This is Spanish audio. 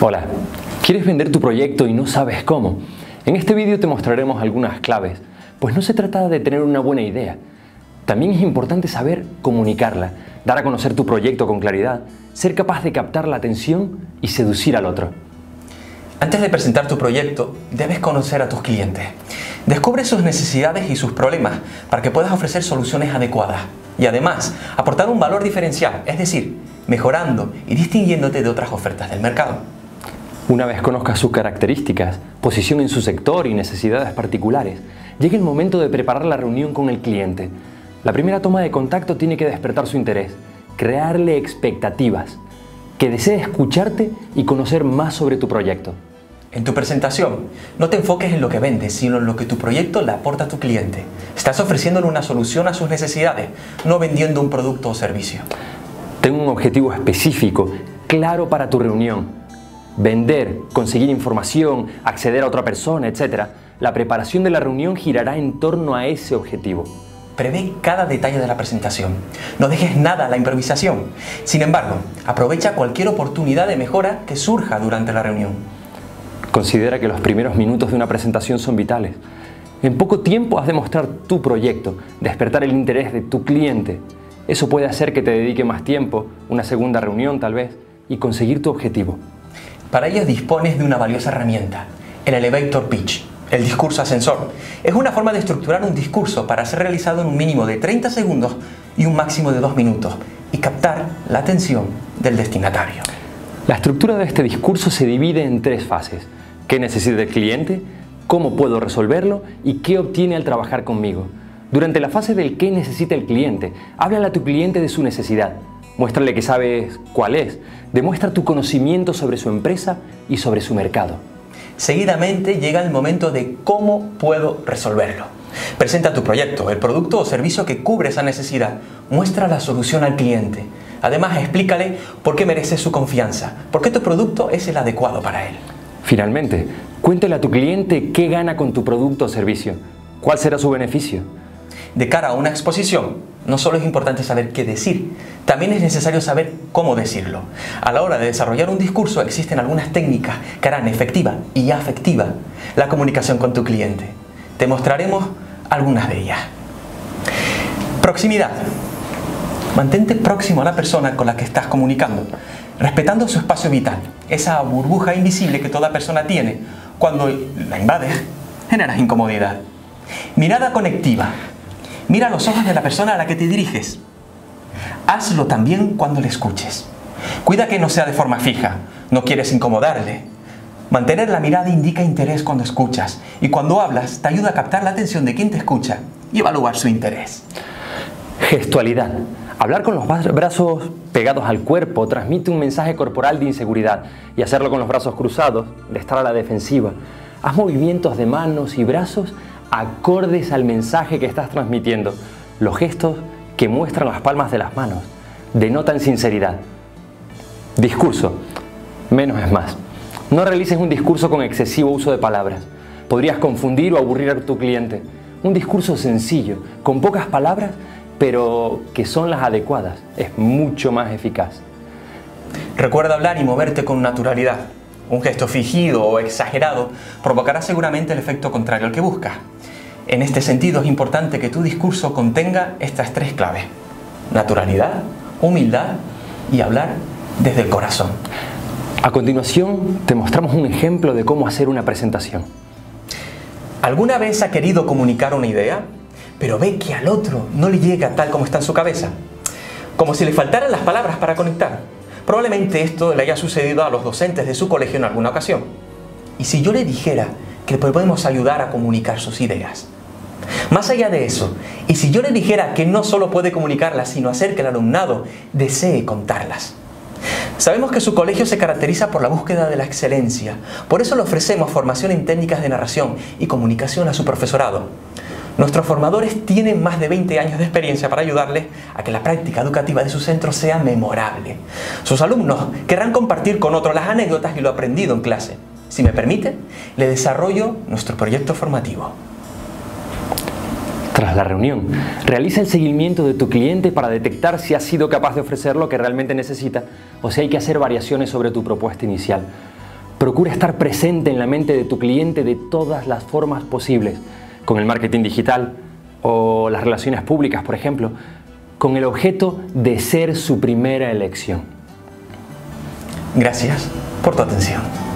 Hola, ¿quieres vender tu proyecto y no sabes cómo? En este vídeo te mostraremos algunas claves, pues no se trata de tener una buena idea. También es importante saber comunicarla, dar a conocer tu proyecto con claridad, ser capaz de captar la atención y seducir al otro. Antes de presentar tu proyecto, debes conocer a tus clientes. Descubre sus necesidades y sus problemas para que puedas ofrecer soluciones adecuadas y además aportar un valor diferencial, es decir, mejorando y distinguiéndote de otras ofertas del mercado. Una vez conozcas sus características, posición en su sector y necesidades particulares, llega el momento de preparar la reunión con el cliente. La primera toma de contacto tiene que despertar su interés, crearle expectativas, que desee escucharte y conocer más sobre tu proyecto. En tu presentación, no te enfoques en lo que vendes, sino en lo que tu proyecto le aporta a tu cliente. Estás ofreciéndole una solución a sus necesidades, no vendiendo un producto o servicio. Ten un objetivo específico, claro para tu reunión. Vender, conseguir información, acceder a otra persona, etc. La preparación de la reunión girará en torno a ese objetivo. Prevé cada detalle de la presentación. No dejes nada a la improvisación. Sin embargo, aprovecha cualquier oportunidad de mejora que surja durante la reunión. Considera que los primeros minutos de una presentación son vitales. En poco tiempo has de mostrar tu proyecto, despertar el interés de tu cliente. Eso puede hacer que te dedique más tiempo, una segunda reunión tal vez, y conseguir tu objetivo. Para ello dispones de una valiosa herramienta, el Elevator Pitch, el discurso ascensor. Es una forma de estructurar un discurso para ser realizado en un mínimo de 30 segundos y un máximo de 2 minutos y captar la atención del destinatario. La estructura de este discurso se divide en 3 fases. ¿Qué necesita el cliente? ¿Cómo puedo resolverlo? ¿Y qué obtiene al trabajar conmigo? Durante la fase del qué necesita el cliente, háblale a tu cliente de su necesidad. Muéstrale que sabes cuál es. Demuestra tu conocimiento sobre su empresa y sobre su mercado. Seguidamente llega el momento de cómo puedo resolverlo. Presenta tu proyecto, el producto o servicio que cubre esa necesidad. Muestra la solución al cliente. Además, explícale por qué merece su confianza, por qué tu producto es el adecuado para él. Finalmente, cuéntale a tu cliente qué gana con tu producto o servicio. ¿Cuál será su beneficio? De cara a una exposición, no solo es importante saber qué decir, también es necesario saber cómo decirlo. A la hora de desarrollar un discurso existen algunas técnicas que harán efectiva y afectiva la comunicación con tu cliente. Te mostraremos algunas de ellas. Proximidad. Mantente próximo a la persona con la que estás comunicando, respetando su espacio vital, esa burbuja invisible que toda persona tiene. Cuando la invades, generas incomodidad. Mirada conectiva. Mira los ojos de la persona a la que te diriges. Hazlo también cuando le escuches. Cuida que no sea de forma fija, no quieres incomodarle. Mantener la mirada indica interés cuando escuchas y cuando hablas te ayuda a captar la atención de quien te escucha y evaluar su interés. Gestualidad. Hablar con los brazos pegados al cuerpo transmite un mensaje corporal de inseguridad y hacerlo con los brazos cruzados, de estar a la defensiva. Haz movimientos de manos y brazos acordes al mensaje que estás transmitiendo. Los gestos que muestran las palmas de las manos denotan sinceridad. Discurso. Menos es más. No realices un discurso con excesivo uso de palabras. Podrías confundir o aburrir a tu cliente. Un discurso sencillo, con pocas palabras, pero que son las adecuadas, es mucho más eficaz. Recuerda hablar y moverte con naturalidad. Un gesto fingido o exagerado provocará seguramente el efecto contrario al que buscas. En este sentido es importante que tu discurso contenga estas 3 claves: naturalidad, humildad y hablar desde el corazón. A continuación te mostramos un ejemplo de cómo hacer una presentación. ¿Alguna vez ha querido comunicar una idea, pero ve que al otro no le llega tal como está en su cabeza? Como si le faltaran las palabras para conectar. Probablemente esto le haya sucedido a los docentes de su colegio en alguna ocasión. ¿Y si yo le dijera que podemos ayudar a comunicar sus ideas? Más allá de eso, ¿y si yo le dijera que no solo puede comunicarlas, sino hacer que el alumnado desee contarlas? Sabemos que su colegio se caracteriza por la búsqueda de la excelencia. Por eso le ofrecemos formación en técnicas de narración y comunicación a su profesorado. Nuestros formadores tienen más de 20 años de experiencia para ayudarles a que la práctica educativa de su centro sea memorable. Sus alumnos querrán compartir con otros las anécdotas y lo aprendido en clase. Si me permite, le desarrollo nuestro proyecto formativo. Tras la reunión, realiza el seguimiento de tu cliente para detectar si has sido capaz de ofrecer lo que realmente necesita o si hay que hacer variaciones sobre tu propuesta inicial. Procura estar presente en la mente de tu cliente de todas las formas posibles, con el marketing digital o las relaciones públicas, por ejemplo, con el objeto de ser su primera elección. Gracias por tu atención.